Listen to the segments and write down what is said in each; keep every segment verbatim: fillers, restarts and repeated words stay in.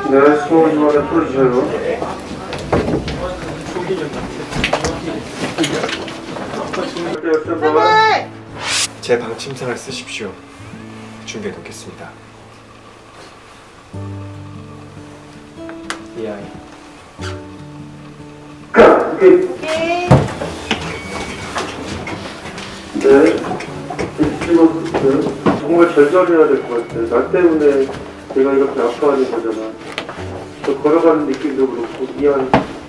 네, 스모 이번에 풀어주세요. 제 방 침상을 쓰십시오. 준비해 놓겠습니다. 이 아이. 오케이. 네. 정말 절절해야 될 것 같아요. 나 때문에 내가 이렇게 아파하는 거잖아. 저 걸어가는 느낌도 그렇고 미안.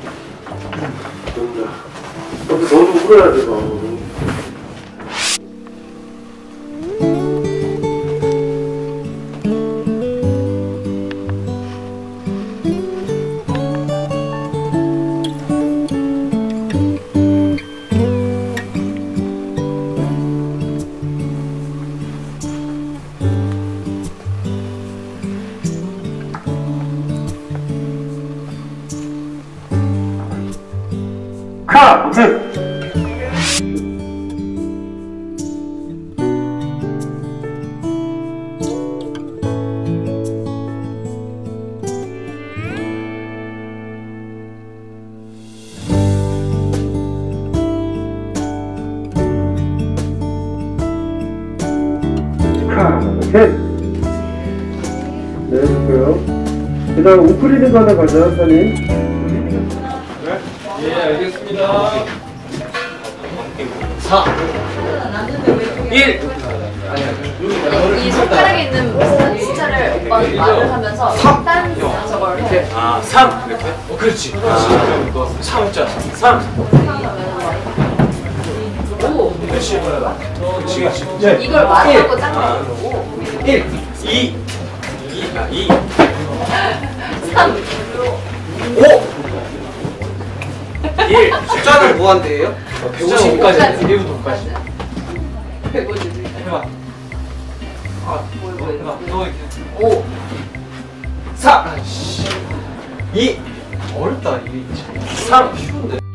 뭔가. 너도 너도 울어야 돼, 너. 카! 오케이! 카! 오케이! 네, 좋고요. 그 다음 옷 뿌리는 거 하나 가자, 선이. 예, 알겠습니다. 사 일 이 손가락에 있는 숫자를 오빠는 말을 하면서 딴 저걸 해. 아, 삼 이렇게? 어, 그렇지. 그렇지. 삼 했잖아. 삼. 오. 그렇지. 그렇지, 그렇지. 이걸 말하고 짠 거고. 일, 이, 이, 아, 이, 삼. 오. 일. 숫자는 무한대예요? 백오십까지. 백오십까지. 백오십. 해봐. 아, 해봐. 너 이렇게. 오. 사. 이. 어렵다, 이. 삼. 쉬운데.